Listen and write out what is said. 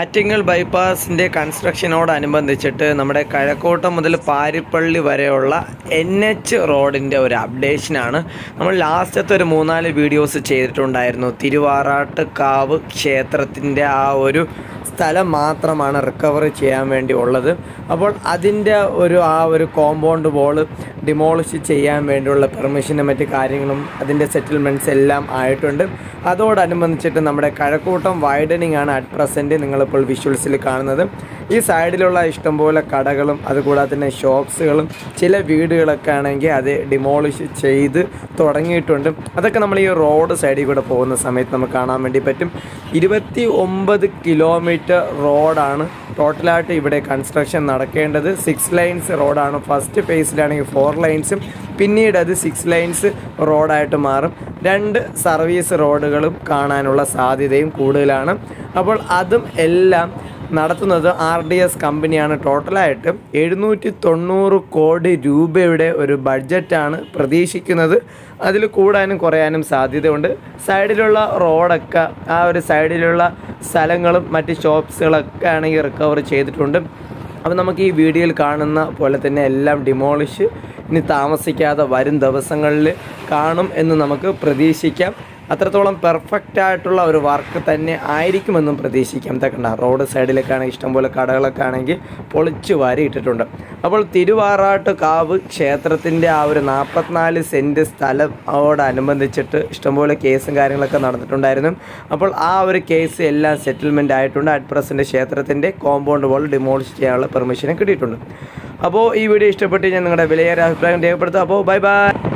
ആറ്റിങ്ങൽ ബൈപ്പാസിൻ്റെ കൺസ്ട്രക്ഷനോടനുബന്ധിച്ചിട്ട് നമ്മുടെ കഴക്കൂട്ടം മുതൽ പാരിപ്പള്ളി വരെയുള്ള NH റോഡിൻ്റെ ഒരു അപ്ഡേഷനാണ്. നമ്മൾ ലാസ്റ്റത്തെ ഒരു 3-4 വീഡിയോസ് ചെയ്തിട്ടുണ്ടായിരുന്നു. തിരുവാറാട്ടുകാവ് ക്ഷേത്രത്തിൻ്റെ ആ ഒരു സ്ഥലം മാത്രമാണ് റിക്കവർ ചെയ്യാൻ വേണ്ടി ഉള്ളത്. അപ്പോൾ അതിൻ്റെ ഒരു കോമ്പൗണ്ട് വാൾ ഡിമോളിഷ് ചെയ്യാൻ വേണ്ടിയുള്ള പെർമിഷനും മറ്റ് കാര്യങ്ങളും അതിൻ്റെ സെറ്റിൽമെൻറ്റ്സ് എല്ലാം ആയിട്ടുണ്ട്. അതോടനുബന്ധിച്ചിട്ട് നമ്മുടെ കഴക്കൂട്ടം വൈഡനിങ് ആണ് അറ്റ് പ്രസൻറ്റ് നിങ്ങളിപ്പോൾ വിഷ്വൽസിൽ കാണുന്നത്. ഈ സൈഡിലുള്ള ഇഷ്ടംപോലെ കടകളും അതുകൂടാതെ തന്നെ ഷോപ്സുകളും ചില വീടുകളൊക്കെ ആണെങ്കിൽ അത് ഡിമോളിഷ് ചെയ്ത് തുടങ്ങിയിട്ടുണ്ട്. അതൊക്കെ നമ്മൾ ഈ റോഡ് സൈഡിൽ കൂടെ പോകുന്ന സമയത്ത് നമുക്ക് കാണാൻ വേണ്ടി പറ്റും. 29 കിലോമീറ്റർ റോഡാണ് ടോട്ടലായിട്ട് ഇവിടെ കൺസ്ട്രക്ഷൻ നടക്കേണ്ടത്. 6 ലൈൻസ് റോഡാണ്. ഫസ്റ്റ് ഫേസിലാണെങ്കിൽ 4 ലൈൻസും പിന്നീട് അത് 6 ലൈൻസ് റോഡായിട്ട് മാറും. 2 സർവീസ് റോഡുകളും കാണാനുള്ള സാധ്യതയും കൂടുതലാണ്. അപ്പോൾ അതും എല്ലാം നടത്തുന്നത് RDS കമ്പനിയാണ്. ടോട്ടലായിട്ട് 790 കോടി രൂപയുടെ ഒരു ബഡ്ജറ്റാണ് പ്രതീക്ഷിക്കുന്നത്. അതിൽ കൂടാനും കുറയാനും സാധ്യതയുണ്ട്. സൈഡിലുള്ള റോഡൊക്കെ ആ ഒരു സൈഡിലുള്ള സ്ഥലങ്ങളും മറ്റ് ഷോപ്സുകളൊക്കെ ആണെങ്കിൽ റിക്കവർ ചെയ്തിട്ടുണ്ട്. അപ്പോൾ നമുക്ക് ഈ വീഡിയോയിൽ കാണുന്ന പോലെ തന്നെ എല്ലാം ഡിമോളിഷ് ഇനി താമസിക്കാതെ വരും ദിവസങ്ങളിൽ കാണും എന്ന് നമുക്ക് പ്രതീക്ഷിക്കാം. അത്രത്തോളം പെർഫെക്റ്റ് ആയിട്ടുള്ള ഒരു വർക്ക് തന്നെ ആയിരിക്കുമെന്നും പ്രതീക്ഷിക്കാം. ഇതൊക്കെ റോഡ് സൈഡിലേക്കാണെങ്കിൽ ഇഷ്ടംപോലെ കടകളൊക്കെ ആണെങ്കിൽ പൊളിച്ചു വാരി ഇട്ടിട്ടുണ്ട്. അപ്പോൾ തിരുവാറാട്ടുകാവ് ക്ഷേത്രത്തിൻ്റെ ആ ഒരു 44 സെൻറ്റ് സ്ഥലത്തോടനുബന്ധിച്ചിട്ട് ഇഷ്ടംപോലെ കേസും കാര്യങ്ങളൊക്കെ നടന്നിട്ടുണ്ടായിരുന്നു. അപ്പോൾ ആ ഒരു കേസ് എല്ലാം സെറ്റിൽമെൻറ്റ് ആയിട്ടുണ്ട്. അറ്റ് പ്രസൻറ്റ് ക്ഷേത്രത്തിൻ്റെ കോമ്പൗണ്ട് വാൾ ഡിമോളിഷ് ചെയ്യാനുള്ള പെർമിഷനും കിട്ടിയിട്ടുണ്ട്. അപ്പോൾ ഈ വീഡിയോ ഇഷ്ടപ്പെട്ട് ഞാൻ നിങ്ങളുടെ വിലയേറിയ അഭിപ്രായം രേഖപ്പെടുത്തുക. അപ്പോൾ ബൈ.